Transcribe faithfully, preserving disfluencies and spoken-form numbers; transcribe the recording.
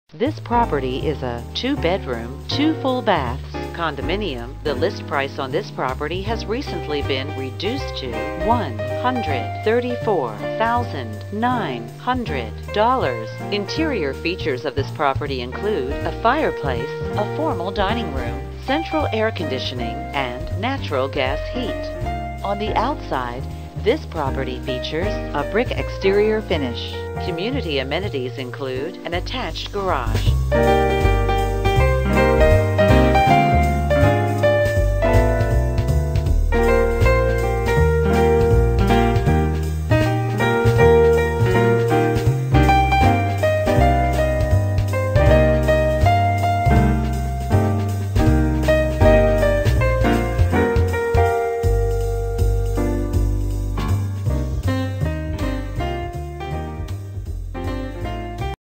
This property is a two-bedroom, two full baths condominium. The list price on this property has recently been reduced to one hundred thirty-four thousand nine hundred dollars. Interior features of this property include a fireplace, a formal dining room, central air conditioning, and natural gas heat. On the outside, this property features a brick exterior finish. Community amenities include an attached garage.